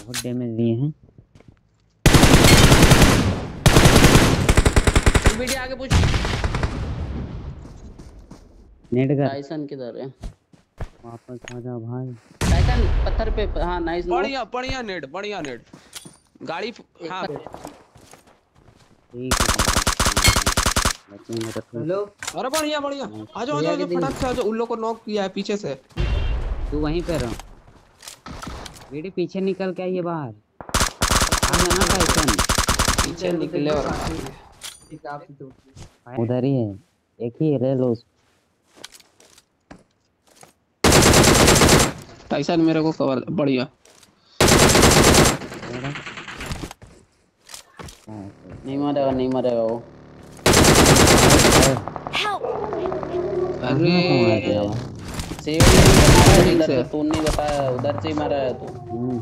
बहुत डैमेज दिए हैं। वीडियो आगे पूछ। नेट कर। टाइसन किधर है? वापस आ जा भाई। टाइसन पत्थर पे। हाँ नाइस। बढ़िया बढ़िया नेट बढ़िया नेट। गाड़ी हाँ ठीक है बचेंगे तो ठीक। हेलो अरे बढ़िया बढ़िया। आ जाओ भैया की दिन। फटाक से आ जाओ। उन लोग को नॉक किया है पीछे से। तू वहीं पे रहो। बेटी पीछे निकल के आइए बाहर। आ जाना टाइसन। पीछे निकले और उधर ही है। एक ही है, ले लो उसको। टाइसन मेरे को कवर बढ़िया। नहीं मरेगा नहीं मरेगा वो। अरे सेव इधर से तू नहीं बताया, उधर से ही मारा है तू।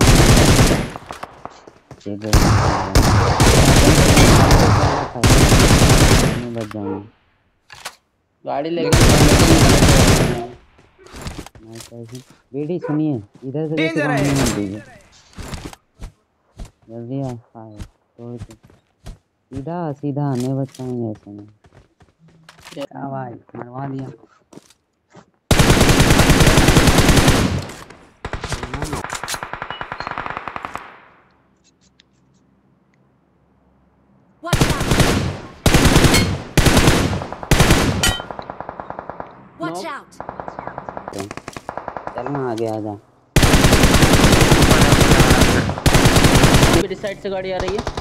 बच जाऊंगा। गाड़ी लेके बेटी सुनिए, इधर से लेके भागने मत दीजिए। जल्दी आ तोड़ के सीधा सीधा नहीं बच पाएंगे ऐसे में। क्या भाई मरवा दिया। Watch out! चल ना आगे आ जा। मेरी साइड से गाड़ी आ रही है।